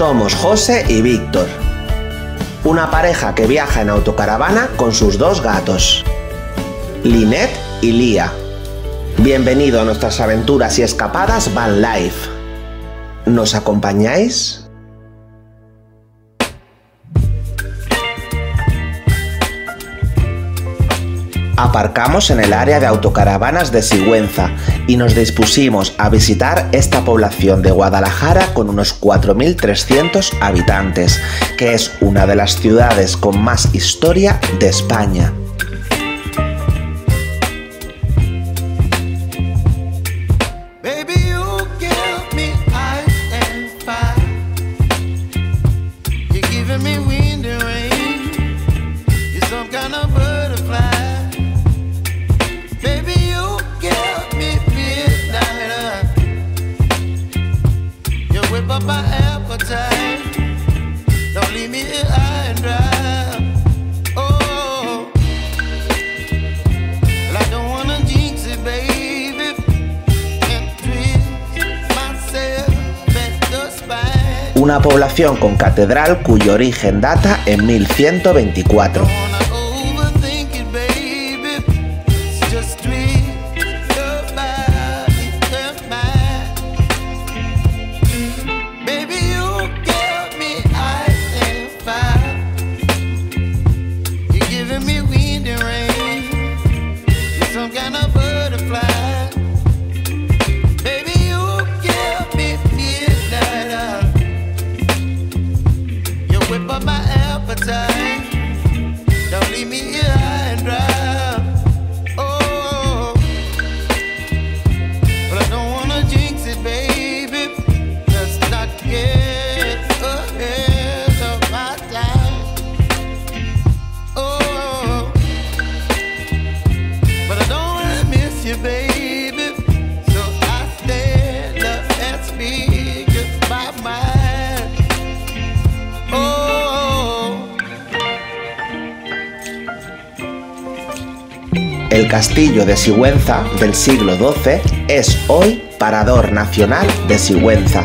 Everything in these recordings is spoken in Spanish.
Somos José y Víctor, una pareja que viaja en autocaravana con sus dos gatos, Lynette y Lía. Bienvenido a nuestras aventuras y escapadas Van Life. ¿Nos acompañáis? Aparcamos en el área de autocaravanas de Sigüenza y nos dispusimos a visitar esta población de Guadalajara con unos 4.300 habitantes, que es una de las ciudades con más historia de España. Una población con catedral cuyo origen data en 1124. El castillo de Sigüenza del siglo XII es hoy Parador Nacional de Sigüenza.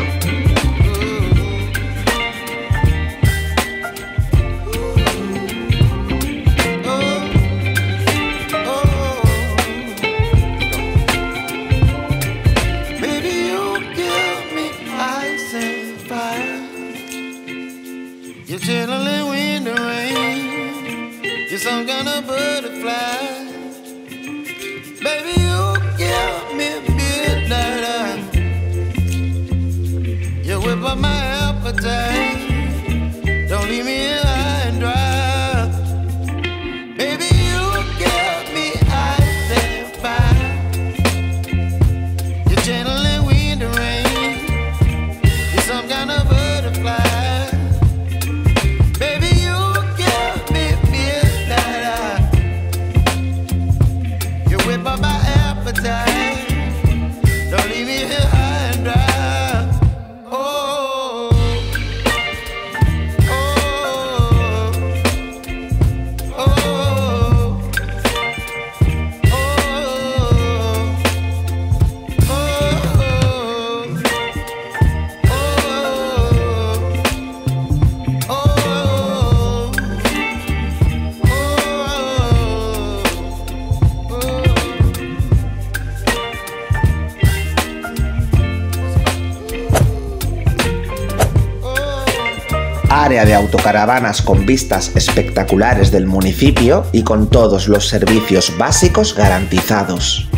Área de autocaravanas con vistas espectaculares del municipio y con todos los servicios básicos garantizados.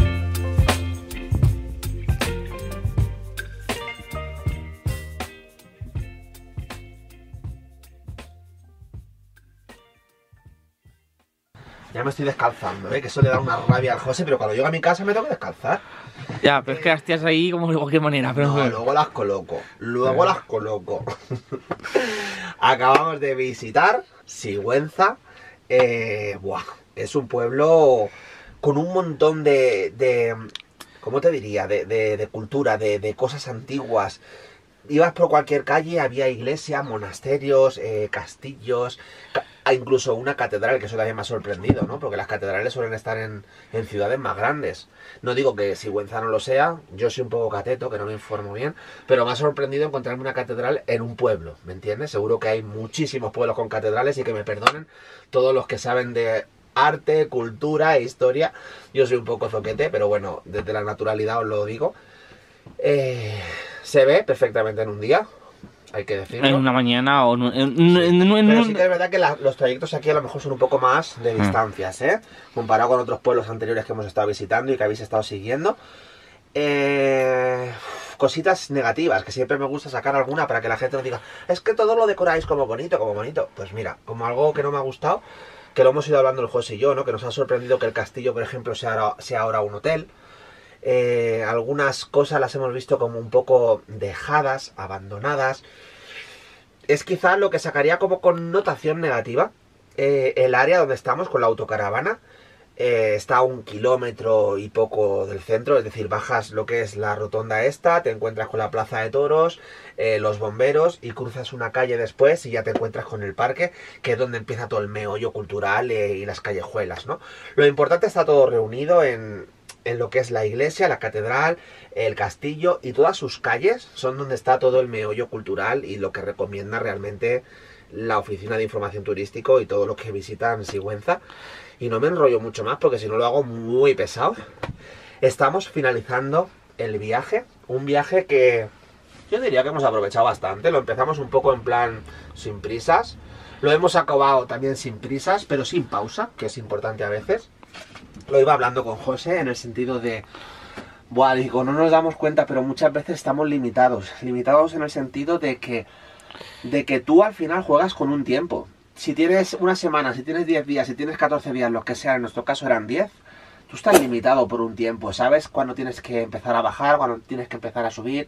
Ya me estoy descalzando, que eso le da una rabia al José, pero cuando llego a mi casa me tengo que descalzar. Ya, pero es que las tías ahí como de cualquier manera, pero... No, luego las coloco, Acabamos de visitar Sigüenza. Es un pueblo con un montón de ¿cómo te diría? De cultura, de cosas antiguas. Ibas por cualquier calle, había iglesias, monasterios, castillos. incluso una catedral, que eso también me ha sorprendido, ¿no? Porque las catedrales suelen estar en ciudades más grandes. No digo que Sigüenza no lo sea, yo soy un poco cateto, que no me informo bien, pero me ha sorprendido encontrarme una catedral en un pueblo, ¿me entiendes? Seguro que hay muchísimos pueblos con catedrales y que me perdonen todos los que saben de arte, cultura e historia. Yo soy un poco zoquete, pero bueno, desde la naturalidad os lo digo. Se ve perfectamente en un día, hay que decirlo. En una mañana o Pero sí que es verdad que los trayectos aquí a lo mejor son un poco más de distancias, ¿eh? Comparado con otros pueblos anteriores que hemos estado visitando y que habéis estado siguiendo. Cositas negativas, que siempre me gusta sacar alguna para que la gente no diga, es que todo lo decoráis como bonito, como bonito. Pues mira, como algo que no me ha gustado, que lo hemos ido hablando el José y yo, ¿no? Que nos ha sorprendido que el castillo, por ejemplo, sea ahora un hotel. Algunas cosas las hemos visto como un poco dejadas, abandonadas. Es quizás lo que sacaría como connotación negativa el área donde estamos con la autocaravana. Está a 1 kilómetro y poco del centro, es decir, bajas lo que es la rotonda esta, te encuentras con la plaza de toros, los bomberos, y cruzas una calle después y ya te encuentras con el parque, que es donde empieza todo el meollo cultural y las callejuelas, ¿no? Lo importante está todo reunido en lo que es la iglesia, la catedral, el castillo, y todas sus calles son donde está todo el meollo cultural y lo que recomienda realmente la Oficina de Información Turístico y todos los que visitan Sigüenza. Y no me enrollo mucho más porque si no lo hago muy pesado. Estamos finalizando el viaje, un viaje que yo diría que hemos aprovechado bastante. Lo empezamos un poco en plan sin prisas, lo hemos acabado también sin prisas, pero sin pausa, que es importante a veces. Lo iba hablando con José en el sentido de, buah, digo, no nos damos cuenta, pero muchas veces estamos limitados en el sentido de que tú al final juegas con un tiempo. Si tienes una semana, si tienes 10 días, si tienes 14 días, lo que sea, en nuestro caso eran 10, tú estás limitado por un tiempo, ¿sabes? Cuando tienes que empezar a bajar, cuando tienes que empezar a subir.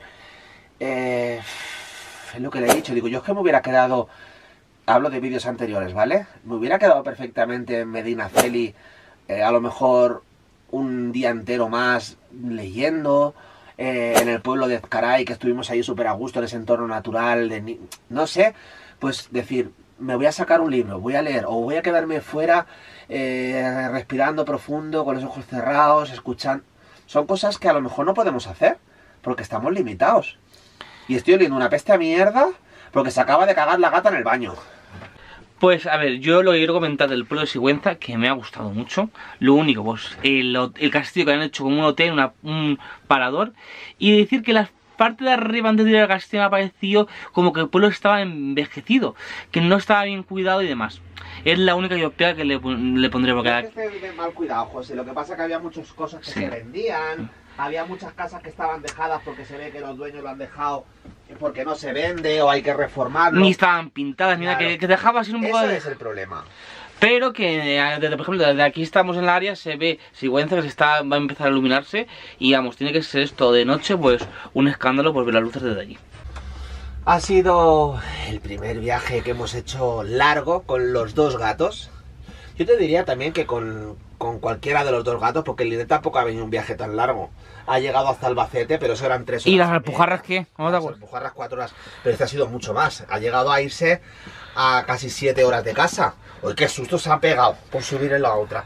Es lo que le he dicho, digo, yo es que me hubiera quedado, hablo de vídeos anteriores, ¿vale? Me hubiera quedado perfectamente en Medinaceli, a lo mejor un día entero más leyendo, en el pueblo de Ezcaray, que estuvimos ahí súper a gusto en ese entorno natural, no sé, pues decir, me voy a sacar un libro, voy a leer, o voy a quedarme fuera respirando profundo, con los ojos cerrados, escuchando. Son cosas que a lo mejor no podemos hacer, porque estamos limitados. Y estoy oliendo una peste a mierda, porque se acaba de cagar la gata en el baño. Pues a ver, yo lo que quiero comentar del pueblo de Sigüenza, que me ha gustado mucho. Lo único, pues el castillo que han hecho como un hotel, un parador. Y decir que las parte de arriba antes de ir al castillo me ha parecido como que el pueblo estaba envejecido, que no estaba bien cuidado y demás. Es la única yo pega que le pondré porque... No es que esté mal cuidado, José, lo que pasa es que había muchas cosas que se vendían, había muchas casas que estaban dejadas porque se ve que los dueños lo han dejado porque no se vende o hay que reformarlo. Ni estaban pintadas, ni nada, que dejaba así un poco de... Ese es el problema. Pero que, por ejemplo, desde aquí estamos en el área, se ve Sigüenza que va a empezar a iluminarse. Y vamos, tiene que ser esto de noche, pues un escándalo por ver las luces desde allí. Ha sido el primer viaje que hemos hecho largo con los dos gatos. Yo te diría también que con cualquiera de los dos gatos, porque el Linet tampoco ha venido un viaje tan largo. Ha llegado hasta Albacete, pero eso eran 3 horas. ¿Y las Alpujarras qué? Las Alpujarras 4 horas, pero este ha sido mucho más. Ha llegado a irse a casi 7 horas de casa. Uy, qué susto se ha pegado por subir en la otra.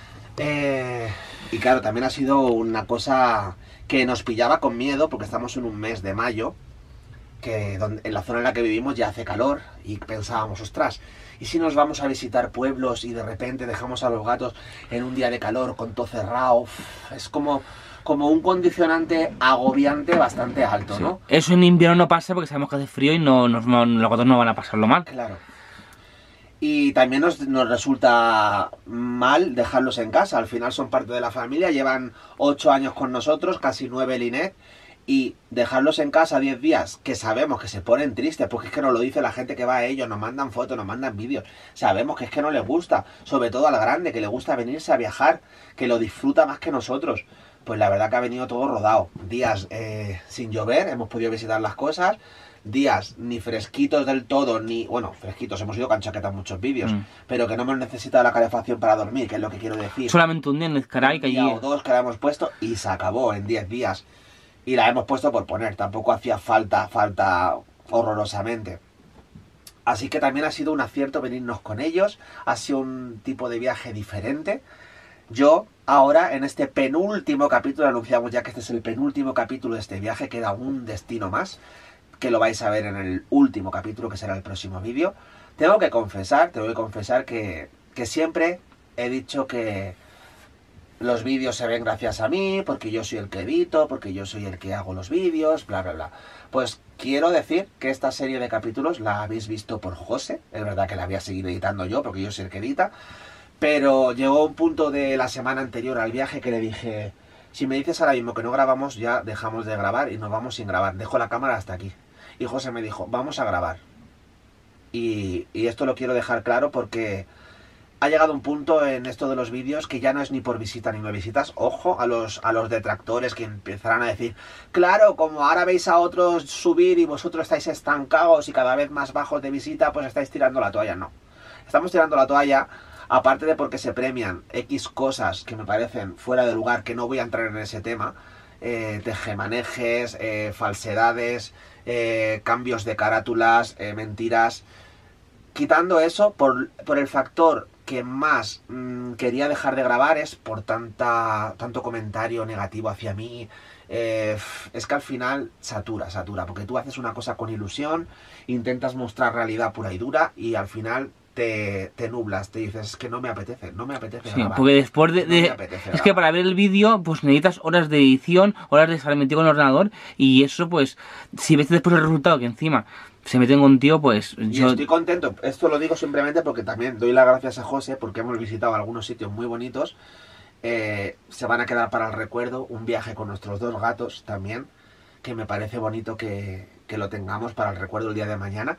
Y claro, también ha sido una cosa que nos pillaba con miedo, porque estamos en un mes de mayo, que en la zona en la que vivimos ya hace calor, y pensábamos, ostras, ¿y si nos vamos a visitar pueblos y de repente dejamos a los gatos en un día de calor con todo cerrado? Es como un condicionante agobiante bastante alto, ¿no? Eso en invierno no pasa porque sabemos que hace frío y los gatos no van a pasarlo mal. Claro. Y también nos resulta mal dejarlos en casa. Al final son parte de la familia, llevan 8 años con nosotros, casi 9 Linet. Y dejarlos en casa 10 días, que sabemos que se ponen tristes, porque es que nos lo dice la gente que va a ellos, nos mandan fotos, nos mandan vídeos. Sabemos que es que no les gusta, sobre todo al grande, que le gusta venirse a viajar, que lo disfruta más que nosotros. Pues la verdad que ha venido todo rodado. Días sin llover, hemos podido visitar las cosas. Días ni fresquitos del todo, ni... Bueno, fresquitos, hemos ido con chaqueta en muchos vídeos, pero que no hemos necesitado la calefacción para dormir, que es lo que quiero decir. Solamente un día en Ezcaray, que allí... Un día o dos que la hemos puesto y se acabó en 10 días. Y la hemos puesto por poner, tampoco hacía falta horrorosamente. Así que también ha sido un acierto venirnos con ellos, ha sido un tipo de viaje diferente. Yo ahora en este penúltimo capítulo, anunciamos ya que este es el penúltimo capítulo de este viaje, queda un destino más, que lo vais a ver en el último capítulo, que será el próximo vídeo. Tengo que confesar que siempre he dicho que los vídeos se ven gracias a mí, porque yo soy el que edito, porque yo soy el que hago los vídeos, bla, bla, bla. Pues quiero decir que esta serie de capítulos la habéis visto por José. Es verdad que la había seguido editando yo, porque yo soy el que edita. Pero llegó un punto de la semana anterior al viaje que le dije, si me dices ahora mismo que no grabamos, ya dejamos de grabar y nos vamos sin grabar. Dejo la cámara hasta aquí. Y José me dijo, vamos a grabar. Y esto lo quiero dejar claro porque ha llegado un punto en esto de los vídeos que ya no es ni por visita ni no visitas. Ojo a los detractores que empezarán a decir, claro, como ahora veis a otros subir y vosotros estáis estancados y cada vez más bajos de visita, pues estáis tirando la toalla. No, estamos tirando la toalla, aparte de porque se premian X cosas que me parecen fuera de lugar, que no voy a entrar en ese tema, tejemanejes, falsedades, cambios de carátulas, mentiras. Quitando eso, por el factor que más quería dejar de grabar es por tanto comentario negativo hacia mí. Es que al final satura, porque tú haces una cosa con ilusión, intentas mostrar realidad pura y dura y al final te nublas, te dices, es que no me apetece Sí, grabar. porque después No me apetece es grabar. que para ver el vídeo, pues necesitas horas de edición, horas de estar metido con el ordenador, y eso, pues, si ves después el resultado que encima se meten contigo, pues Y yo... estoy contento, esto lo digo simplemente porque también doy las gracias a José, porque hemos visitado algunos sitios muy bonitos. Se van a quedar para el recuerdo, un viaje con nuestros 2 gatos también, que me parece bonito que lo tengamos para el recuerdo el día de mañana.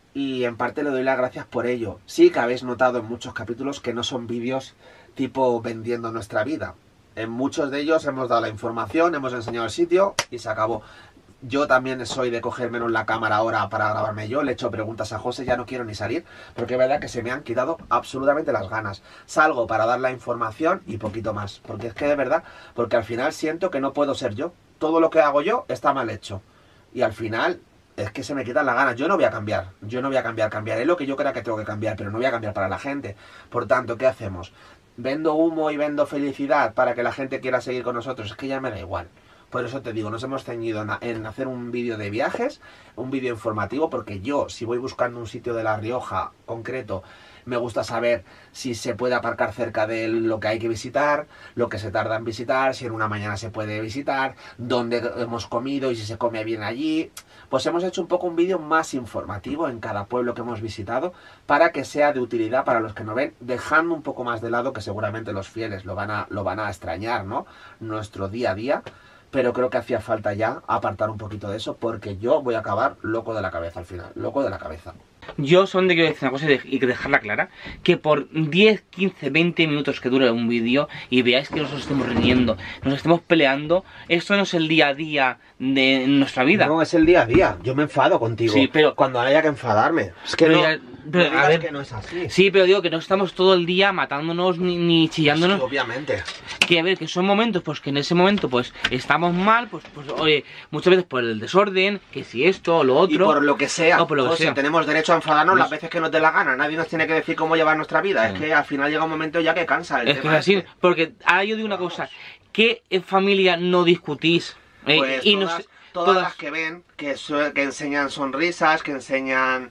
Y en parte le doy las gracias por ello. Sí que habéis notado en muchos capítulos que no son vídeos tipo vendiendo nuestra vida. En muchos de ellos hemos dado la información, hemos enseñado el sitio y se acabó. Yo también soy de coger menos la cámara ahora para grabarme yo, le echo preguntas a José, ya no quiero ni salir, porque es verdad que se me han quitado absolutamente las ganas. Salgo para dar la información y poquito más, porque es que de verdad, porque al final siento que no puedo ser yo. Todo lo que hago yo está mal hecho. Y al final es que se me quitan las ganas. Yo no voy a cambiar, cambiaré lo que yo crea que tengo que cambiar, pero no voy a cambiar para la gente. Por tanto, ¿qué hacemos? ¿Vendo humo y vendo felicidad para que la gente quiera seguir con nosotros? Es que ya me da igual. Por eso te digo, nos hemos ceñido en hacer un vídeo de viajes, un vídeo informativo, porque yo, si voy buscando un sitio de La Rioja concreto, me gusta saber si se puede aparcar cerca de lo que hay que visitar, lo que se tarda en visitar, si en una mañana se puede visitar, dónde hemos comido y si se come bien allí. Pues hemos hecho un poco un vídeo más informativo en cada pueblo que hemos visitado para que sea de utilidad para los que nos ven, dejando un poco más de lado que seguramente los fieles lo van a extrañar, ¿no? Nuestro día a día. Pero creo que hacía falta ya apartar un poquito de eso, porque yo voy a acabar loco de la cabeza al final, loco de la cabeza. Yo solamente quiero decir una cosa y que dejarla clara, que por 10, 15, 20 minutos que dure un vídeo y veáis que nos estemos riñendo, nos estemos peleando, esto no es el día a día de nuestra vida. No, es el día a día, yo me enfado contigo, sí, pero cuando haya que enfadarme, es que pero no, ya, pero, no digas a ver, que no es así. Sí, pero digo que no estamos todo el día matándonos ni chillándonos. Es que obviamente. Que a ver, que son momentos, pues que en ese momento pues estamos mal, pues oye, muchas veces por el desorden, que si esto o lo otro. Y por lo que sea, o por lo que sea. Tenemos derecho a enfadarnos las veces que nos dé la gana, nadie nos tiene que decir cómo llevar nuestra vida, es que al final llega un momento ya que cansa el es tema. Que es así, porque ahora yo digo una cosa, ¿qué en familia no discutís? Pues y todas las que ven, que enseñan sonrisas, que enseñan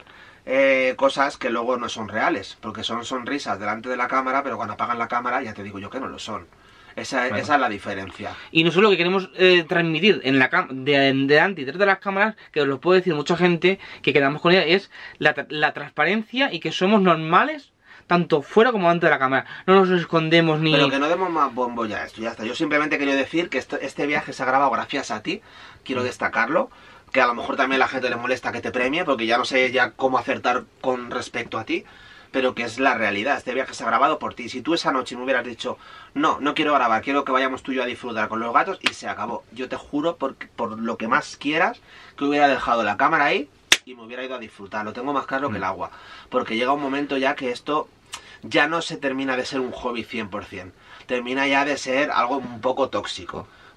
cosas que luego no son reales, porque son sonrisas delante de la cámara, pero cuando apagan la cámara ya te digo yo que no lo son. Esa es la diferencia. Y nosotros lo que queremos transmitir en delante y detrás de las cámaras, que os lo puede decir mucha gente que quedamos con ella, es la transparencia y que somos normales, tanto fuera como dentro de la cámara. No nos escondemos ni... Pero que no demos más bombo ya a esto, ya está. Yo simplemente quería decir que este viaje se ha grabado gracias a ti, quiero destacarlo, que a lo mejor también a la gente le molesta que te premie, porque ya no sé ya cómo acertar con respecto a ti, pero que es la realidad. Este viaje se ha grabado por ti. Si tú esa noche me hubieras dicho, no quiero grabar, quiero que vayamos tú y yo a disfrutar con los gatos, y se acabó. Yo te juro, por lo que más quieras, que hubiera dejado la cámara ahí y me hubiera ido a disfrutar. Lo tengo más claro que el agua, porque llega un momento ya que esto ya no se termina de ser un hobby 100%, termina ya de ser algo un poco tóxico.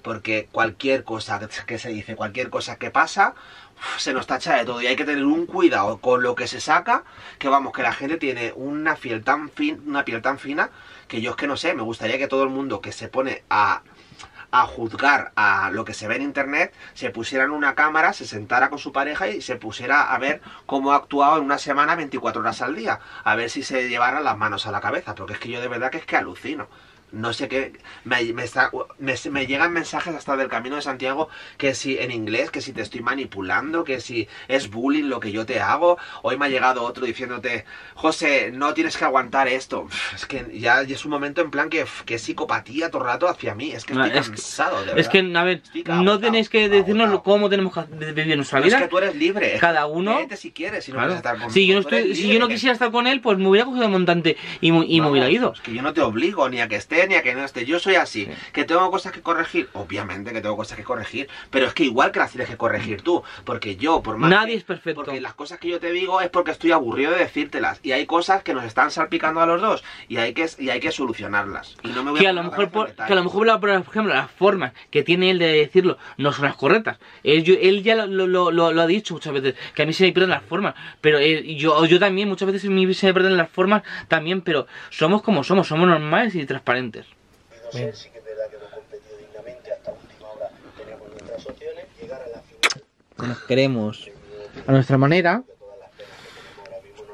porque cualquier cosa que se dice, cualquier cosa que pasa, se nos tacha de todo y hay que tener un cuidado con lo que se saca, que vamos, que la gente tiene una piel tan fina, que yo es que no sé, me gustaría que todo el mundo que se pone a juzgar a lo que se ve en internet, se pusiera en una cámara, se sentara con su pareja y se pusiera a ver cómo ha actuado en una semana 24 horas al día, a ver si se llevaran las manos a la cabeza, porque es que yo de verdad que es que alucino. No sé qué, me llegan mensajes hasta del Camino de Santiago, que si en inglés, que si te estoy manipulando, que si es bullying lo que yo te hago. Hoy me ha llegado otro diciéndote, José, no tienes que aguantar esto. Es que ya es un momento en plan que es psicopatía todo el rato hacia mí, es que estoy cansado, de verdad. Es que, a ver, no tenéis que decirnos cómo tenemos que vivir nuestra vida. Es que tú eres libre. Cada uno. Vete si quieres, si no Claro. quieres estar conmigo. Si yo no quisiera estar con él, pues me hubiera cogido el montante y me hubiera ido. Es que yo no te obligo ni a que esté ni a que no esté. Yo soy así. Sí. ¿Que tengo cosas que corregir? Obviamente que tengo cosas que corregir. Pero es que igual que las tienes que corregir tú. Porque yo, por más. Nadie es perfecto. Porque las cosas que yo te digo es porque estoy aburrido de decírtelas. Y hay cosas que nos están salpicando a los dos. Y hay que solucionarlas. Y no me voy que a lo mejor por ejemplo, las formas que tiene él de decirlo no son las correctas. Él ya lo ha dicho muchas veces. Que a mí se me pierden las formas. Pero yo también muchas veces se me pierden las formas también. Pero somos como somos normales y transparentes. Sí que es verdad que hemos competido dignamente hasta última hora. Teníamos nuestras opciones, llegar a la final. Nos queremos a nuestra manera. Todas las penas que tenemos ahora mismo no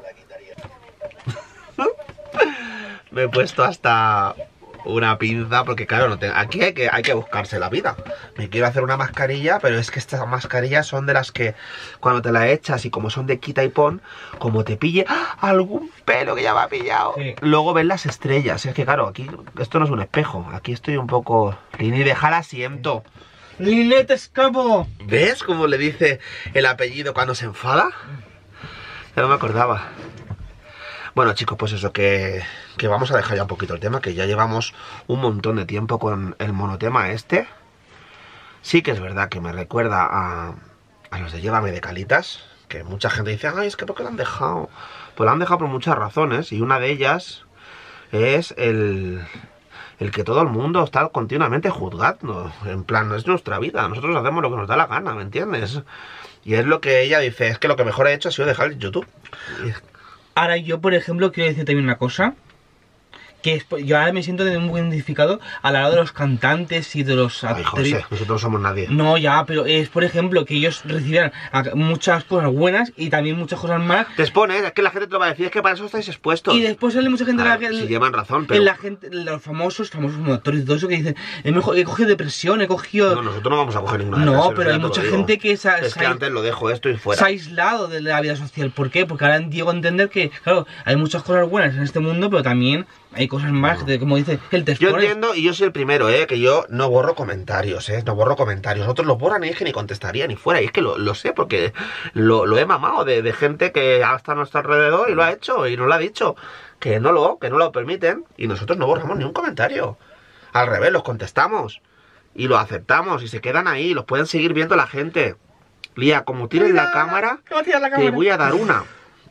la quitaría. Me he puesto hasta una pinza porque claro, aquí hay que buscarse la vida. Me quiero hacer una mascarilla, pero es que estas mascarillas son de las que cuando te la echas y como son de quita y pon, como te pille algún pelo que ya me ha pillado, sí. Luego ven las estrellas. Es que claro, aquí esto no es un espejo, aquí estoy un poco... Lini, deja el asiento. ¡Linete, escapo! ¿Ves cómo le dice el apellido cuando se enfada? Ya no me acordaba. Bueno chicos, pues eso, que vamos a dejar ya un poquito el tema, que ya llevamos un montón de tiempo con el monotema este. Sí que es verdad que me recuerda a los de Llévame de Calitas, que mucha gente dice, ay, es que ¿por qué lo han dejado? Pues lo han dejado por muchas razones, y una de ellas es el que todo el mundo está continuamente juzgando. En plan, no es nuestra vida, nosotros hacemos lo que nos da la gana, ¿me entiendes? Y es lo que ella dice, es que lo que mejor he hecho ha sido dejar el YouTube. Ahora yo, por ejemplo, quiero decir también una cosa, que es, yo ahora me siento muy identificado al lado de los cantantes y de los actores. José, nosotros no somos nadie. No, ya, pero es, por ejemplo, que ellos recibieran muchas cosas buenas y también muchas cosas malas. Te expones, es que la gente te lo va a decir, es que para eso estáis expuestos. Y después sale mucha gente... Si llevan razón, pero... La gente, los famosos actores y todo eso que dicen, he cogido depresión, he cogido... No, nosotros no vamos a coger ninguna depresión. No, pero hay mucha gente que... Es que antes lo dejo esto y fuera. Se ha aislado de la vida social. ¿Por qué? Porque ahora llego a entender que, claro, hay muchas cosas buenas en este mundo, pero también... hay cosas más, como dice el texto. Yo entiendo, y yo soy el primero, que yo no borro comentarios, no borro comentarios. Otros los borran y es que ni contestaría ni fuera. Y es que lo sé, porque lo he mamado de gente que está a nuestro alrededor y lo ha hecho y nos lo ha dicho. Que no lo permiten y nosotros no borramos ni un comentario. Al revés, los contestamos y los aceptamos y se quedan ahí, los pueden seguir viendo la gente. Lía, como tires la cámara, te voy a dar una.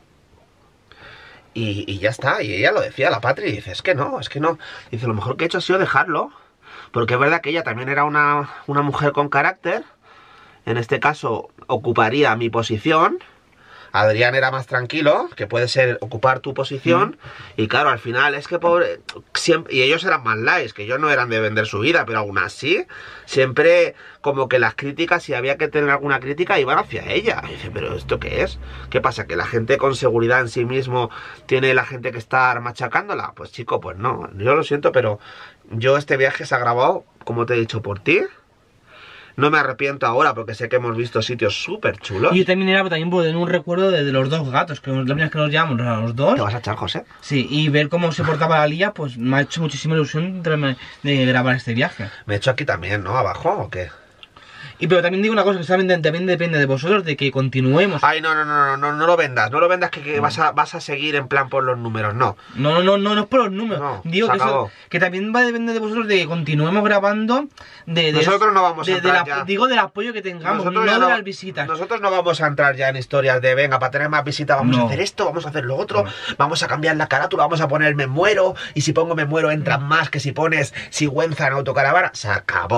Y ya está, y ella lo decía, la Patri, dice, es que no. Dice, lo mejor que he hecho ha sido dejarlo, porque es verdad que ella también era una mujer con carácter, en este caso ocuparía mi posición, Adrián era más tranquilo, que puede ser ocupar tu posición, y claro, al final es que pobre, siempre, y ellos eran más likes, que ellos no eran de vender su vida, pero aún así, siempre como que las críticas, si había que tener alguna crítica, iban hacia ella. Y dice, pero ¿esto qué es? ¿Qué pasa? ¿Que la gente con seguridad en sí mismo tiene la gente que estar machacándola? Pues chico, pues no, yo lo siento, pero yo este viaje se ha grabado, como te he dicho, por ti. No me arrepiento ahora porque sé que hemos visto sitios súper chulos. Y yo también era por tener un recuerdo de los dos gatos, que la primera vez que nos llevamos a los dos. ¿Te vas a echar, José? Sí, y ver cómo se portaba la Lía, pues me ha hecho muchísima ilusión de grabar este viaje. Me he hecho aquí también, ¿no? ¿Abajo o qué? Pero también digo una cosa, que también depende de vosotros, de que continuemos. Ay, no lo vendas, que vas a seguir en plan por los números, no. No es por los números. No, digo que también va a depender de vosotros de que continuemos grabando. Nosotros no vamos a entrar ya. Digo del apoyo que tengamos, nosotros no de las visitas. Nosotros no vamos a entrar ya en historias de, venga, para tener más visitas vamos a hacer esto, vamos a hacer lo otro, vamos a cambiar la carátula, vamos a poner me muero, y si pongo me muero entran más que si pones Sigüenza en autocaravana. Se acabó.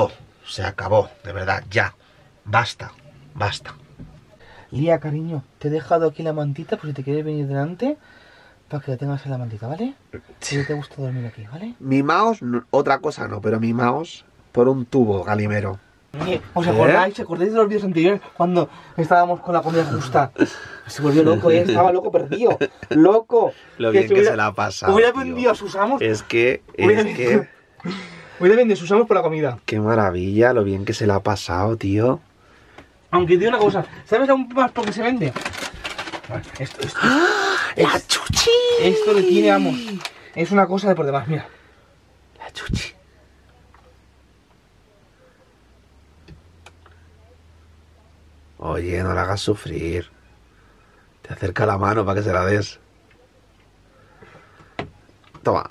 Se acabó, de verdad, ya. Basta, basta. Lía, cariño, te he dejado aquí la mantita por si te quieres venir delante, para que la tengas en la mantita, ¿vale? Si te gusta dormir aquí, ¿vale? Mimaos, otra cosa no, pero mimaos por un tubo, Galimero. ¿Os acordáis? ¿Os acordáis de los vídeos anteriores cuando estábamos con la comida justa? Se volvió loco, estaba loco perdido. ¡Loco! Lo bien que se la ha pasado. Hubiera tío. vendido a sus amos. Es que... Hubiera vendido a sus amos por la comida. Qué maravilla, lo bien que se la ha pasado, tío. Aunque te digo una cosa, ¿sabes aún más por qué se vende? Esto. ¡La chuchi! Esto le tiene amos. Es una cosa de por demás, mira. La chuchi. Oye, no la hagas sufrir. Te acerca la mano para que se la des. Toma.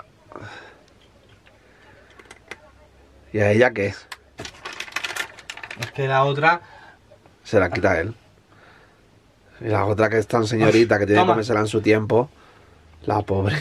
¿Y a ella qué? Es que la otra... Se la quita él. Y la otra que es tan señorita que tiene que Toma. comérsela en su tiempo. La pobre.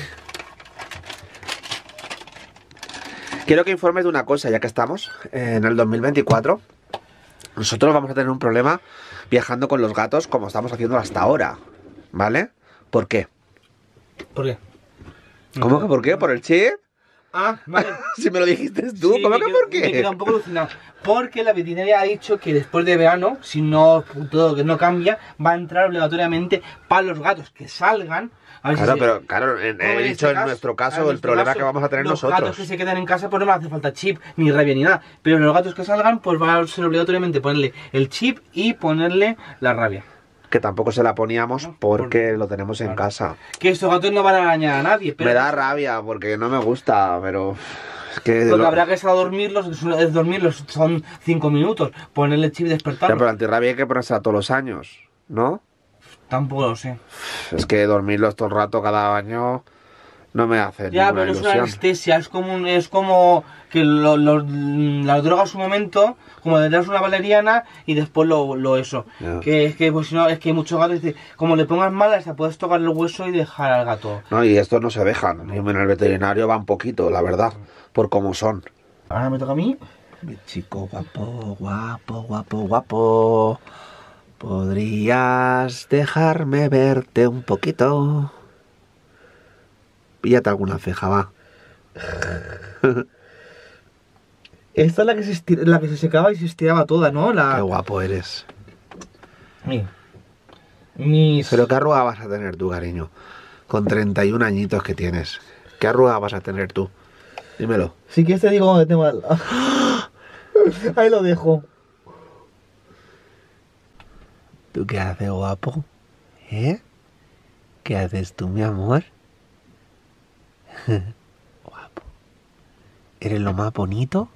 Quiero que informes de una cosa, ya que estamos en el 2024. Nosotros vamos a tener un problema viajando con los gatos como estamos haciendo hasta ahora. ¿Vale? ¿Por qué? ¿Por qué? ¿Cómo que por qué? ¿Por el chip? Ah, vale. Si me lo dijiste tú, Sí, ¿cómo me que quedo- por qué? Me queda un poco alucinado. Porque la veterinaria ha dicho que después de verano, si no todo que no cambia, va a entrar obligatoriamente para los gatos que salgan. A ver Claro, si se- pero claro, como he dicho en nuestro caso el problema que vamos a tener los nosotros. gatos que se quedan en casa pues no me hace falta chip ni rabia ni nada. Pero los gatos que salgan pues va a ser obligatoriamente ponerle el chip y ponerle la rabia. Que tampoco se la poníamos porque lo tenemos en casa. Que estos gatos no van a arañar a nadie. Pero Me da rabia porque no me gusta, pero... Es que... Lo que habrá que estar a dormirlos son 5 minutos. Ponerle el chip y Ya, despertarlos. pero la antirrabia hay que ponérsela todos los años, ¿no? Tampoco lo sé. Es que dormirlos todo el rato cada año no me hace Ya, ninguna pero no es una ilusión. anestesia, es como que las drogas en su momento, como le das una valeriana y después lo eso. Ya. Que es que pues si no, es que hay muchos gatos que como le pongas mal, hasta puedes tocar el hueso y dejar al gato. No, y estos no se dejan. Y en el veterinario van poquito, la verdad, por cómo son. Ahora me toca a mí. Mi chico guapo, guapo, guapo, guapo. ¿Podrías dejarme verte un poquito? Píllate alguna ceja, va. Esta es la que se secaba y se estiraba toda, ¿no? Qué guapo eres. Mira. Mis... Pero ¿qué arruga vas a tener tú, cariño? Con 31 añitos que tienes. ¿Qué arruga vas a tener tú? Dímelo. Si quieres te digo dónde te mal. Ahí lo dejo. ¿Tú qué haces, guapo? ¿Eh? ¿Qué haces tú, mi amor? Guapo. Eres lo más bonito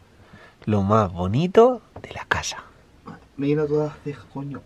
de la casa. Me lleno todas las cejas, coño.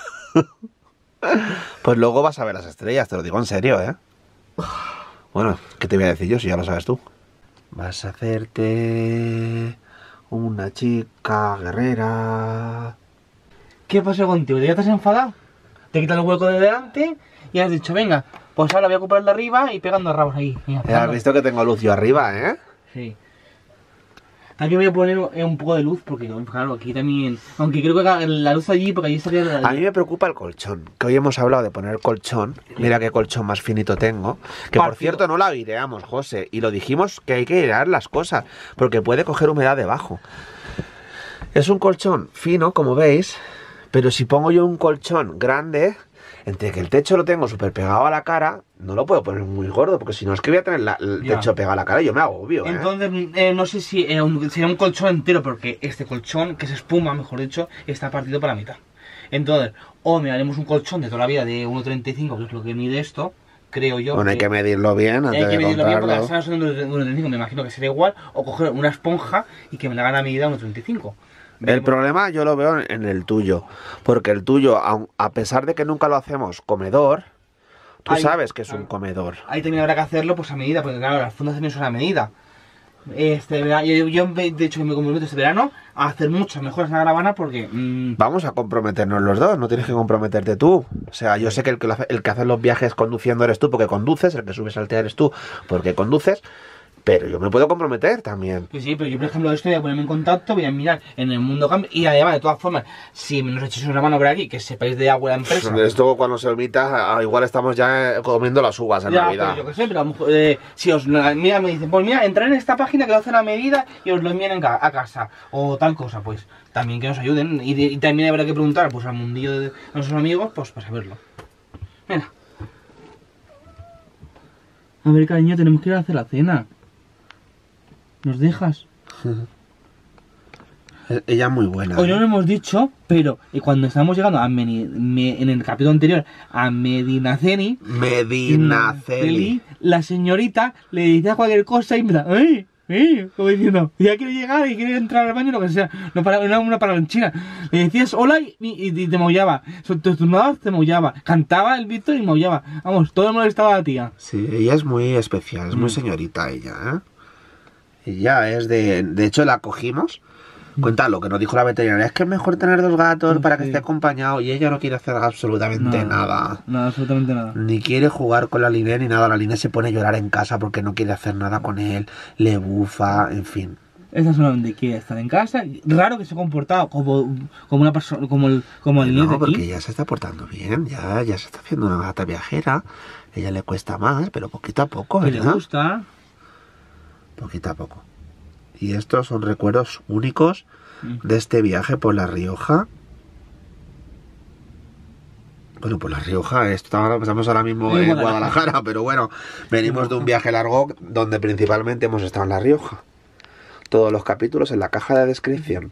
Pues luego vas a ver las estrellas, te lo digo en serio, ¿eh? Bueno, ¿qué te voy a decir yo si ya lo sabes tú? Vas a hacerte una chica guerrera. ¿Qué pasa contigo? ¿Ya te has enfadado? Te quitas el hueco de delante y has dicho, venga, pues ahora voy a ocupar el de arriba y pegando rabos ahí. Venga, ¿Has pegando. visto que tengo luz yo arriba, eh? Sí. También voy a poner un poco de luz porque, claro, aquí también... Aunque creo que la luz allí, porque allí estaría... A mí me preocupa el colchón, que hoy hemos hablado de poner colchón. Mira qué colchón más finito tengo. Que por Partido. cierto no lo aireamos, José. Y lo dijimos que hay que airear las cosas, porque puede coger humedad debajo. Es un colchón fino, como veis, pero si pongo yo un colchón grande, entre que el techo lo tengo súper pegado a la cara, no lo puedo poner muy gordo, porque si no es que voy a tener el Ya. techo pegado a la cara y yo me agobio, ¿eh? Entonces, no sé si sería un colchón entero, porque este colchón, que es espuma, mejor dicho, está partido por la mitad. Entonces, o me haremos un colchón de toda la vida de 1,35, que es lo que mide esto, creo yo. Bueno, hay que medirlo bien antes hay que de medirlo bien, porque comprarlo. las salas son de 1,35, me imagino que será igual, o coger una esponja y que me la hagan a medida 1,35. El problema yo lo veo en el tuyo, porque el tuyo, a pesar de que nunca lo hacemos comedor, tú Ahí, sabes que es un claro. comedor. Ahí también habrá que hacerlo pues a medida, porque claro, las fundas también son a medida. Yo de hecho me comprometo este verano a hacer muchas mejoras en la caravana porque... Vamos a comprometernos los dos, no tienes que comprometerte tú. O sea, yo sé que el que hace los viajes conduciendo eres tú porque conduces, el que subes al teatro eres tú porque conduces, Pero yo me puedo comprometer también. Pues sí, pero yo por ejemplo esto voy a ponerme en contacto, voy a mirar en el mundo cambio y además de todas formas, si nos echéis una mano por aquí, que sepáis de agua la empresa. Esto cuando se omita, igual estamos ya comiendo las uvas en Ya, Navidad. pero yo qué sé, pero a lo mejor, si os mira, me dicen, pues mira, entrar en esta página que lo hacen a medida y os lo envían a casa, o tal cosa, pues también que nos ayuden. Y también habrá que preguntar pues al mundillo de nuestros amigos, pues para saberlo. Mira. A ver, cariño, tenemos que ir a hacer la cena. ¿Nos dejas? Ella es muy buena. Hoy no lo hemos dicho, pero cuando estábamos llegando a en el capítulo anterior a Medinaceli, la señorita le decía cualquier cosa y me da, ¡ay! Como diciendo, ya quiere llegar y quiere entrar al baño, lo que sea. No para una parlanchina. Le decías hola y te maullaba. Estornudabas, te maullaba. Cantaba el Víctor y maullaba. Vamos, todo el mundo estaba a la tía. Sí, ella es muy especial, es muy señorita ella, ¿eh? Ella es de hecho la cogimos. Cuenta lo que nos dijo la veterinaria, es que es mejor tener 2 gatos para que esté acompañado, y ella no quiere hacer absolutamente nada. No, absolutamente nada. Ni quiere jugar con la Liné ni nada. La Liné se pone a llorar en casa porque no quiere hacer nada con él, le bufa, en fin. Esta solamente quiere estar en casa. Raro que se ha comportado como una persona, como el niño de aquí. Porque ya se está portando bien, ya se está haciendo una gata viajera. Ella le cuesta más, pero poquito a poco, Que le ¿verdad? gusta. Poquito a poco. Y estos son recuerdos únicos de este viaje por La Rioja. Bueno, por La Rioja, estamos ahora mismo en Guadalajara, pero bueno, venimos de un viaje largo donde principalmente hemos estado en La Rioja. Todos los capítulos en la caja de descripción.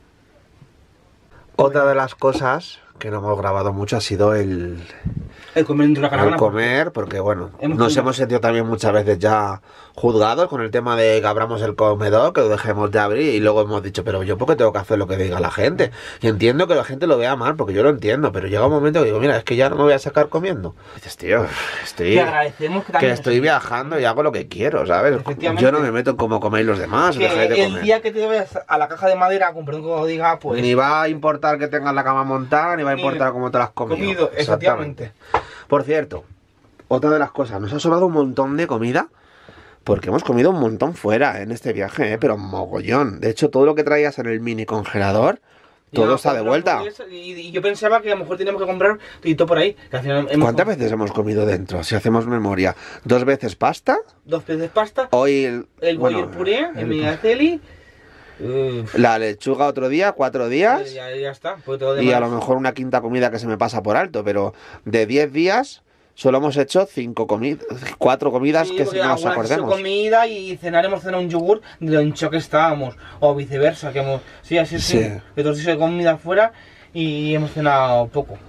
Otra de las cosas que no hemos grabado mucho ha sido el comer dentro de la caravana. El comer, porque bueno, nos hemos sentido también muchas veces ya juzgados con el tema de que abramos el comedor, que lo dejemos de abrir, y luego hemos dicho, pero yo ¿por qué tengo que hacer lo que diga la gente? Y entiendo que la gente lo vea mal, porque yo lo entiendo, pero llega un momento que digo, mira, es que ya no me voy a sacar comiendo. Y dices, tío, estoy viajando y hago lo que quiero, ¿sabes? Yo no me meto en cómo coméis los demás. Que el día que te vayas a la caja de madera a comprar un como diga, pues... Ni va a importar que tengas la cama montada, ni va a importar cómo te la has comido. Exactamente. Por cierto, otra de las cosas, nos ha sobrado un montón de comida, porque hemos comido un montón fuera en este viaje, pero mogollón. De hecho, todo lo que traías en el mini congelador, todo está de vuelta. Y yo pensaba que a lo mejor teníamos que comprar todo por ahí. Que al final ¿Cuántas veces hemos comido dentro? Si hacemos memoria. 2 veces pasta. 2 veces pasta. Hoy el puré, el Medinaceli. La lechuga otro día, 4 días. Ya está. Pues y a lo mejor una quinta comida que se me pasa por alto, pero de 10 días solo hemos hecho 4 comidas, que si no nos acordemos. Comida y hemos cenado un yogur de lo hincho que estábamos, o viceversa, que hemos... Sí, así sí. De todos de comida afuera y hemos cenado poco.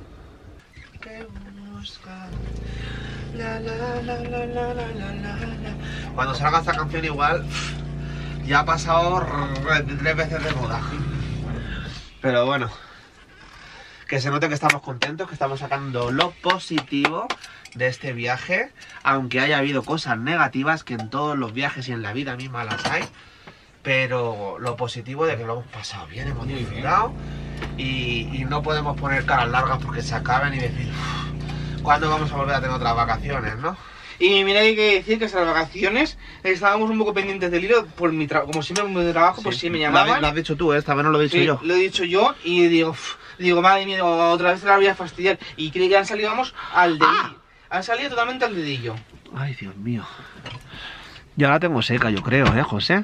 Cuando salga esta canción igual ya ha pasado 3 veces de moda. Pero bueno, que se note que estamos contentos, que estamos sacando lo positivo de este viaje, aunque haya habido cosas negativas, que en todos los viajes y en la vida misma las hay, pero lo positivo de que lo hemos pasado bien, hemos disfrutado y no podemos poner caras largas porque se acaben y decir ¿cuándo vamos a volver a tener otras vacaciones, no? Y mira, hay que decir que esas vacaciones estábamos un poco pendientes del hilo por mi trabajo, como siempre mi trabajo, pues si me llamaban. Lo has dicho tú, esta vez no lo he dicho yo. Lo he dicho yo y digo, madre mía, otra vez la voy a fastidiar. Y creo que han salido, vamos, al dedillo. Han salido totalmente al dedillo. Ay, Dios mío. Ya la tengo seca, yo creo, José.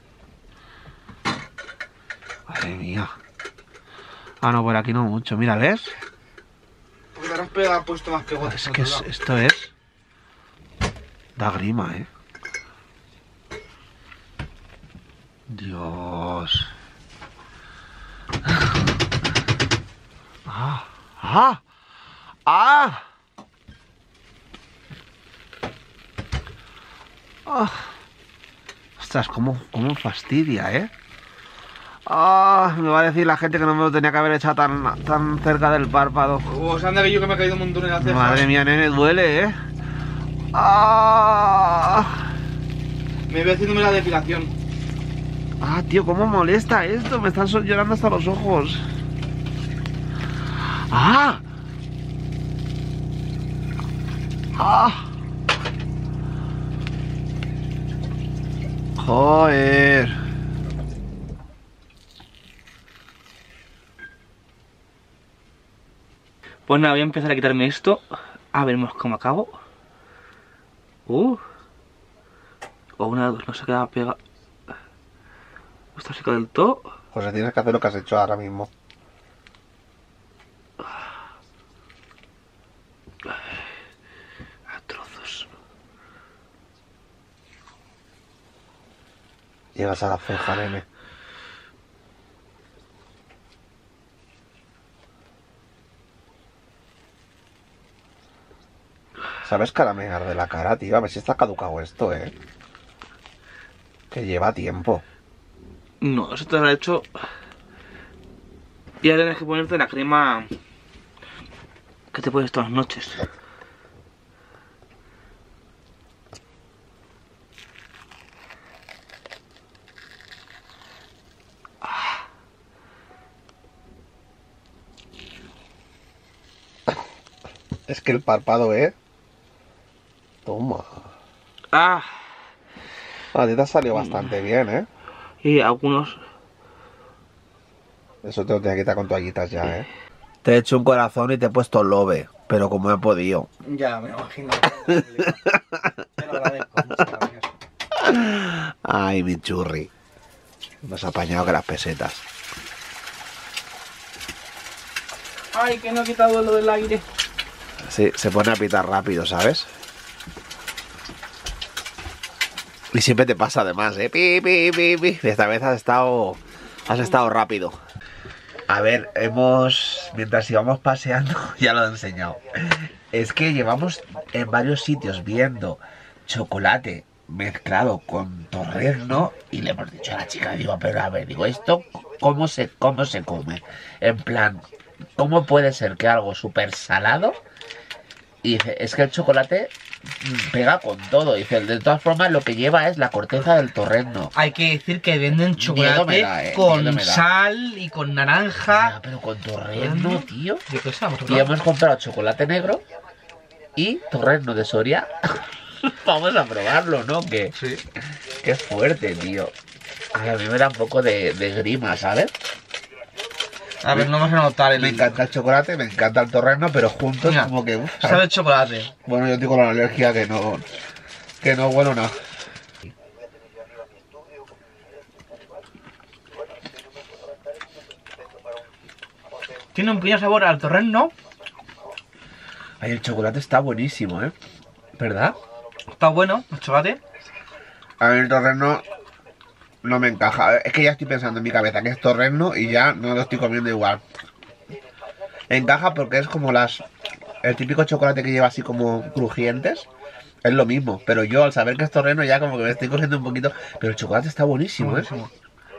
Madre mía. Ah, no, por aquí no mucho. Mira, ¿ves? Porque te has puesto más pegotes. Es que esto es... Da grima, Dios. Ostras, cómo fastidia, me va a decir la gente que no me lo tenía que haber echado tan cerca del párpado. Pues anda que yo que me he caído un montón en la ceja. Madre mía, nene, duele, Me voy haciéndome la depilación. Tío, cómo molesta esto. Me están llorando hasta los ojos. Joder. Pues nada, voy a empezar a quitarme esto. A ver cómo acabo. O una, dos, no se queda pegado. Está seco del todo. José, tienes que hacer lo que has hecho ahora mismo. A trozos. Llegas a la ceja, nene. ¿Sabes caramelar de la cara, tío? A ver si está caducado esto, Que lleva tiempo. No, eso te lo he hecho. Y ahora tienes que ponerte la crema que te pones todas las noches. Es que el párpado, Toma. Ah. A ti te ha salido bastante bien, Y algunos. Eso te lo tengo que quitar con toallitas ya, Te he hecho un corazón y te he puesto lobe, pero como he podido. Ya, me imagino. Te lo agradezco, muchas gracias. Ay, mi churri. Más apañado que las pesetas. Ay, que no he quitado lo del aire. Sí, se pone a pitar rápido, ¿sabes? Y siempre te pasa además, Pi, pi, pi, pi. Esta vez has estado rápido. A ver, mientras íbamos paseando, ya lo he enseñado. Es que llevamos en varios sitios viendo chocolate mezclado con torrezno y le hemos dicho a la chica, digo, pero a ver, digo, ¿esto cómo se come? En plan, ¿cómo puede ser que algo súper salado? Y dice, es que el chocolate pega con todo. Dice, de todas formas lo que lleva es la corteza del torrezno. Hay que decir que venden chocolate con sal y con naranja. Ya, pero con torrezno, tío. ¿De qué sabemos? Y hemos comprado chocolate negro y torrezno de Soria. Vamos a probarlo, ¿no? Que Sí. Qué fuerte, tío. Ay, a mí me da un poco de grima, ¿sabes? A ver, no vas a notar Me encanta el chocolate, me encanta el torrezno, pero juntos Mira, como que... sabe el chocolate. Bueno, yo tengo la alergia que no huelo nada. Tiene un pequeño sabor al torrezno. Ay, el chocolate está buenísimo, ¿verdad? Está bueno el chocolate. A mí el torrezno no me encaja. Es que ya estoy pensando en mi cabeza que es torrezno y ya no lo estoy comiendo igual. Encaja porque es como el típico chocolate que lleva así como crujientes. Es lo mismo, pero yo al saber que es torrezno ya como que me estoy cogiendo un poquito. Pero el chocolate está buenísimo, Buenísimo.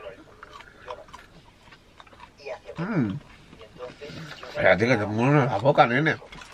Espérate que tengo uno en la boca, nene.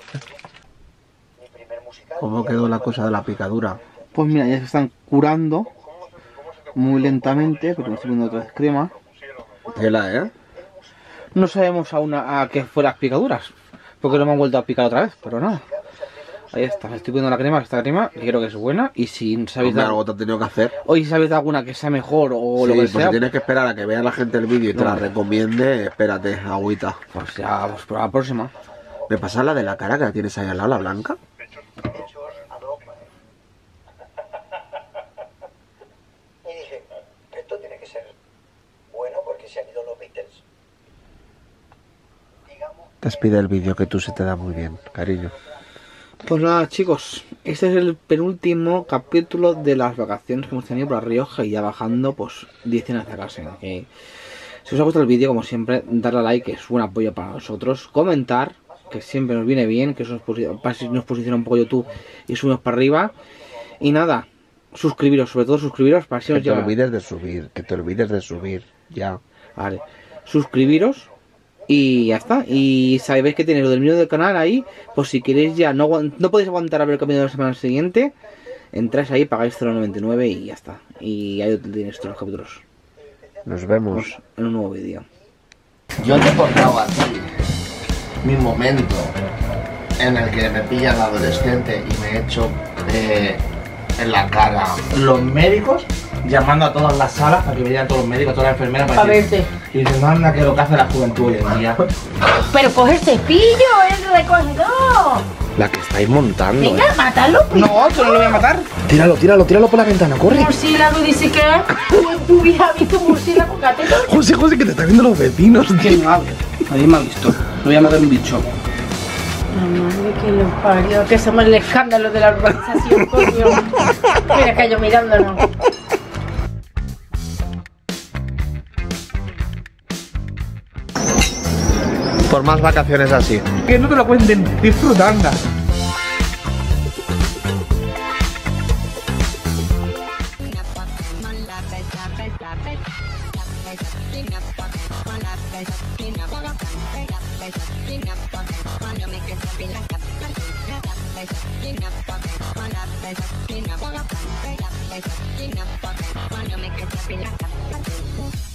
¿Cómo quedó la cosa de la picadura? Pues mira, ya se están curando muy lentamente, pero me estoy poniendo otra vez crema. Tela, No sabemos aún a qué fue las picaduras, porque no me han vuelto a picar otra vez, pero nada. Ahí está, estoy poniendo la crema, esta crema, que creo que es buena. Y si sabéis de algo te he tenido que hacer. Hoy si sabéis de alguna que sea mejor o lo que pues sea, si tienes que esperar a que vea la gente el vídeo y te la recomiende, espérate, agüita. pues ya, pues para la próxima. ¿Me pasa la de la cara que la tienes ahí al lado, la blanca? Y dije, esto tiene que ser bueno porque se han ido los Beatles. Digamos. Despide el vídeo que tú se te da muy bien, cariño. Pues nada, chicos, este es el penúltimo capítulo de las vacaciones que hemos tenido por La Rioja y ya bajando, pues, 10 cenas de casa. Si os ha gustado el vídeo, como siempre, darle a like, que es un apoyo para nosotros. Comentar, que siempre nos viene bien, que eso nos posiciona un poco YouTube y subimos para arriba. Y nada, suscribiros, sobre todo suscribiros para si os llega. Que te olvides de subir, ya. Vale, suscribiros. Y ya está, y sabéis que tenéis lo del menú del canal ahí. Pues si queréis ya, no podéis aguantar a ver el cambio de la semana siguiente, entráis ahí, pagáis 0,99 y ya está. Y ahí tenéis todos los capítulos. Nos vemos en un nuevo vídeo. Yo te he contado a ti mi momento en el que me pilla la adolescente y me he hecho en la cara. Los médicos llamando a todas las salas para que vean todos los médicos, todas las enfermeras para verte. Y diciendo, anda, que lo que hace la juventud hoy en día. Pero coge el cepillo, el recogedor. La que estáis montando. Venga, mátalo. No, yo no lo voy a matar. Tíralo por la ventana, corre. Murciélago dice que tu hija ha visto murciélago, gatito. José, que te están viendo los vecinos. Que no hable. Nadie me ha visto. No voy a matar un bicho. La madre que lo parió, que somos el escándalo de la urbanización, coño. Mira que yo mirándonos. Por más vacaciones así. Que no te lo cuenten, disfrutando. Wanna make it happy like that.